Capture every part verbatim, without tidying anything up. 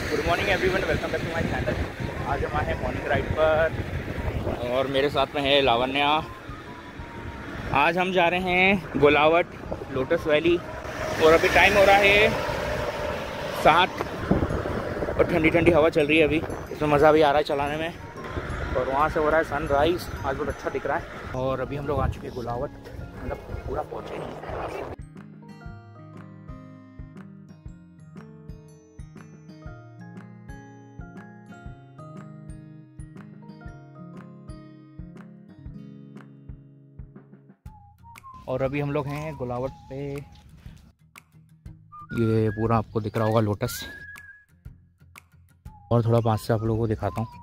Good morning everyone, welcome back to my channel. आज हम आए हैं मॉर्निंग राइड पर और मेरे साथ में है लावण्या। आज हम जा रहे हैं गोलावट, लोटस वैली और अभी टाइम हो रहा है सात और ठंडी ठंडी हवा चल रही है अभी। इसमें मज़ा भी आ रहा है चलाने में और वहाँ से हो रहा है सनराइज़। आज बहुत अच्छा दिख रहा है और अभी हम लोग आ चुके हैं गोलावट, मतलब पूरा पहुँचे नहीं। और अभी हम लोग हैं गोलावट पे। ये पूरा आपको दिख रहा होगा लोटस, और थोड़ा पास से आप लोगों को दिखाता हूँ।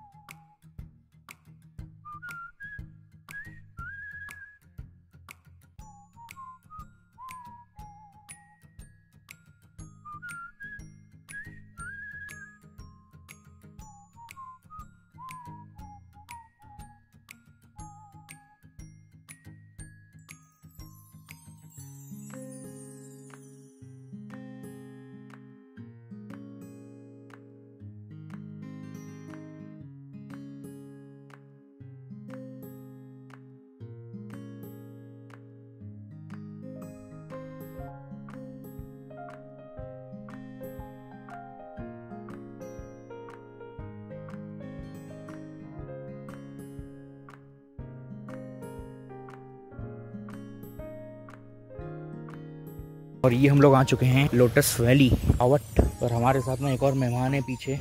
और ये हम लोग आ चुके हैं लोटस वैली आवट, और हमारे साथ में एक और मेहमान है पीछे।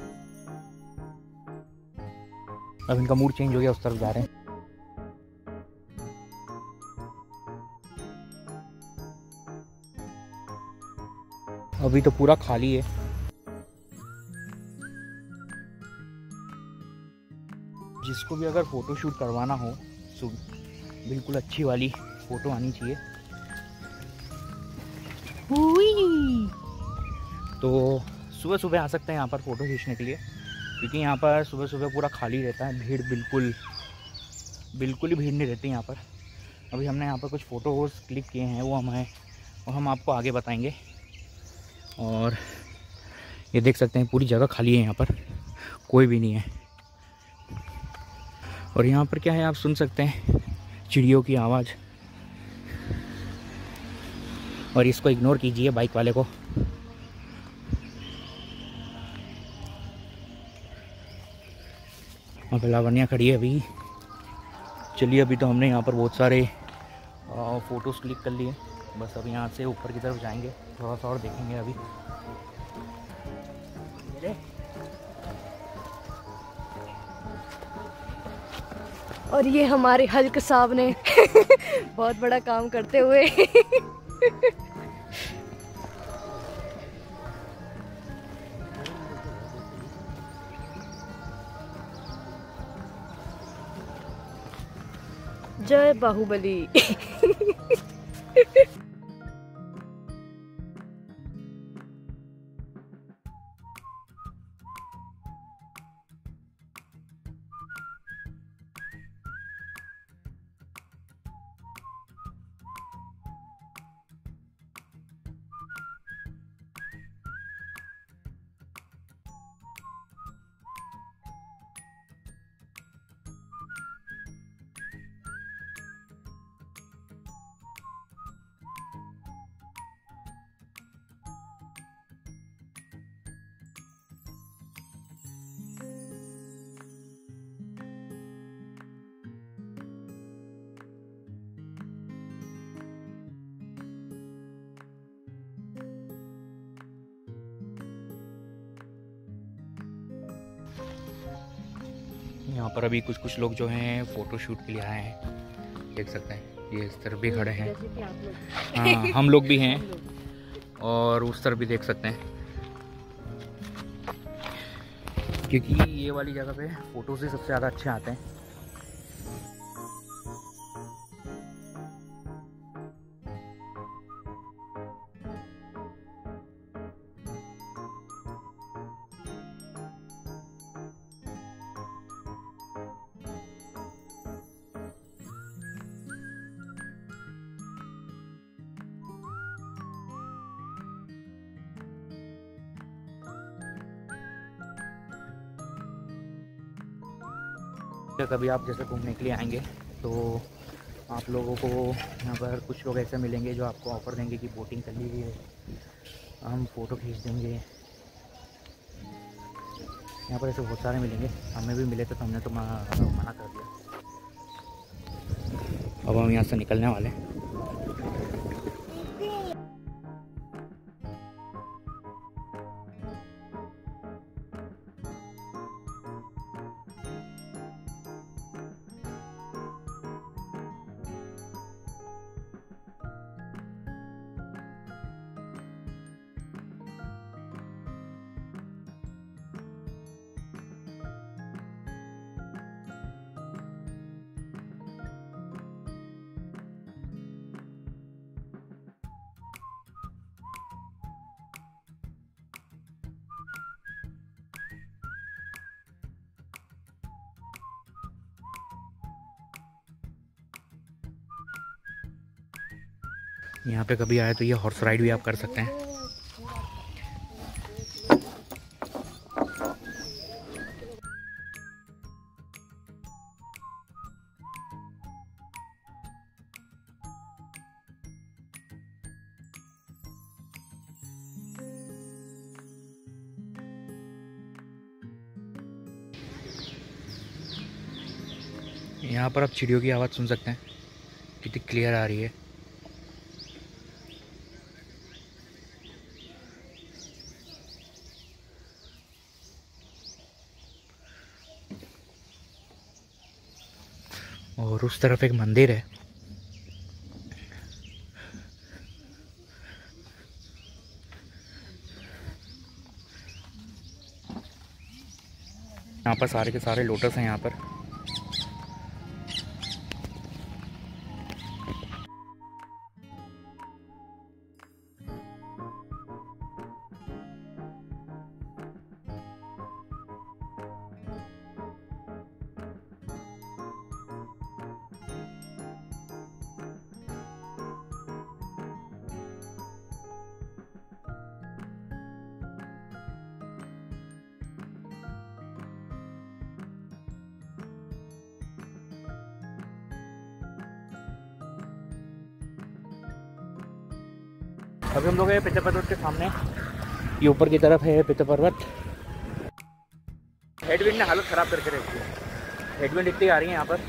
अब इनका मूड चेंज हो गया, उस तरफ जा रहे हैं। अभी तो पूरा खाली है। जिसको भी अगर फोटो शूट करवाना हो तो बिल्कुल अच्छी वाली फोटो आनी चाहिए। तो सुबह सुबह आ सकते हैं यहाँ पर फ़ोटो खींचने के लिए, क्योंकि यहाँ पर सुबह सुबह पूरा खाली रहता है। भीड़ बिल्कुल बिल्कुल ही भीड़ नहीं रहती यहाँ पर। अभी हमने यहाँ पर कुछ फ़ोटोज़ क्लिक किए हैं, वो हमें वो हम आपको आगे बताएंगे। और ये देख सकते हैं पूरी जगह खाली है, यहाँ पर कोई भी नहीं है। और यहाँ पर क्या है, आप सुन सकते हैं चिड़ियों की आवाज़। और इसको इग्नोर कीजिए बाइक वाले को। वहाँ पे लावण्या खड़ी है अभी। चलिए, अभी तो हमने यहाँ पर बहुत सारे फ़ोटोज़ क्लिक कर लिए। बस अब यहाँ से ऊपर की तरफ जाएंगे, थोड़ा सा और देखेंगे अभी। और ये हमारे हल्क साहब ने बहुत बड़ा काम करते हुए जय बाहुबली। यहाँ पर अभी कुछ कुछ लोग जो हैं फ़ोटो शूट के लिए आए हैं, देख सकते हैं। ये इस तरफ भी खड़े हैं, हाँ हम लोग भी हैं। और उस तरफ भी देख सकते हैं, क्योंकि ये वाली जगह पे फ़ोटोज़ ही सबसे ज़्यादा अच्छे आते हैं। कभी आप जैसे घूमने के लिए आएंगे तो आप लोगों को यहाँ पर कुछ लोग ऐसे मिलेंगे जो आपको ऑफ़र देंगे कि बोटिंग कर लीजिए, हम फ़ोटो खींच देंगे। यहाँ पर ऐसे बहुत सारे मिलेंगे, हमें भी मिले थे तो हमने तो मना कर दिया। अब हम यहाँ से निकलने वाले हैं। यहाँ पे कभी आए तो ये हॉर्स राइड भी आप कर सकते हैं। यहाँ पर आप चिड़ियों की आवाज़ सुन सकते हैं, कितनी क्लियर आ रही है। और उस तरफ एक मंदिर है। यहाँ पर सारे के सारे लोटस हैं यहाँ पर। अभी हम लोग हैं पिता पर्वत के सामने, ये ऊपर की तरफ है पिता पर्वत। हेडविंड ने हालत ख़राब करके रखी है, हेडविंड इतनी आ रही है यहाँ पर।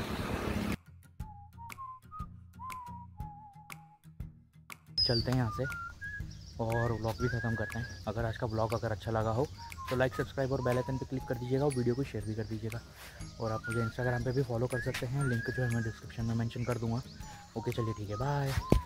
चलते हैं यहाँ से और व्लॉग भी ख़त्म करते हैं। अगर आज का व्लॉग अगर अच्छा लगा हो तो लाइक, सब्सक्राइब और बेल आइकन पे क्लिक कर दीजिएगा और वीडियो को शेयर भी कर दीजिएगा। और आप मुझे इंस्टाग्राम पे भी फॉलो कर सकते हैं, लिंक जो है मैं डिस्क्रिप्शन में मेंशन कर दूँगा। ओके चलिए ठीक है, बाय।